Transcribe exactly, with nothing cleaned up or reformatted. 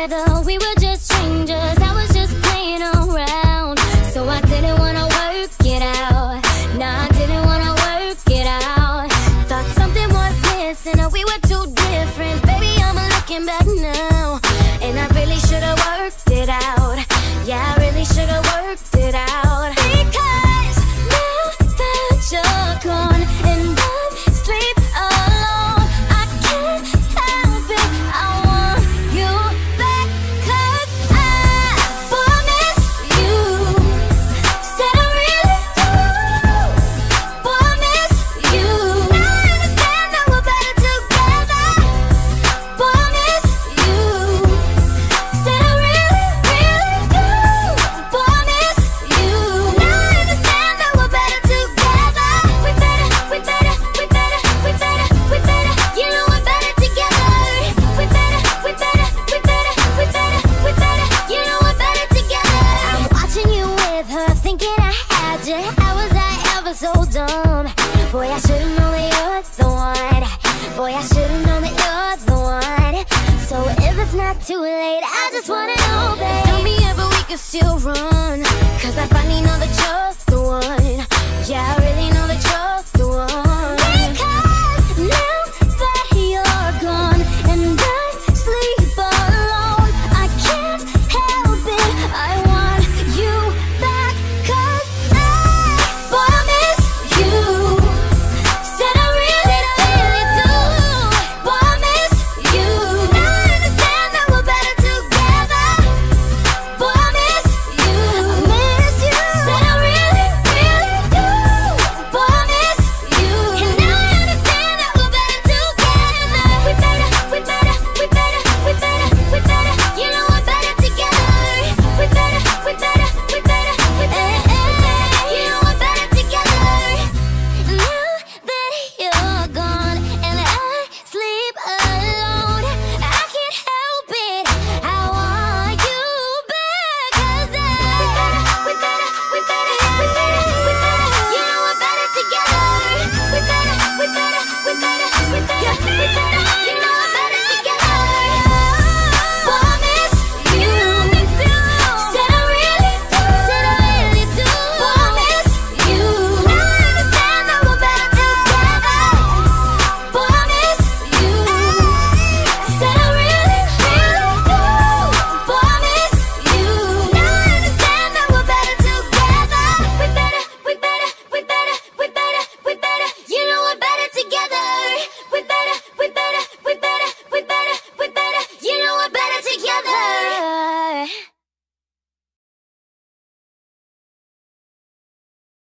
together, we were just strangers. I was just playing around, so I didn't wanna work it out. Nah, I didn't wanna work it out. Thought something was missing, or we were too different. Baby, I'm looking back now, and I really should've worked it out. Yeah, I really should've worked it out. Because now that you're gone and I'm sleep alone, I can't help it, I want you back. Cause I, boy, I miss you. Said I really do. Boy, I miss you. Now I understand that we're better together. Boy, I miss you. Said I really, really do. Boy, I miss you. Now I understand that we're better together. We better, we better, we better, we better, we better. You know we're better together. We better, we better, we better, we better, we better. You know we're better together. I'm watching you with her, thinking I had you. How was I ever so dumb? Boy, I should've known that you're the one. Boy, I should've known that you're the one. So if it's not too late, I just wanna know, babe. Tell me if we could still run.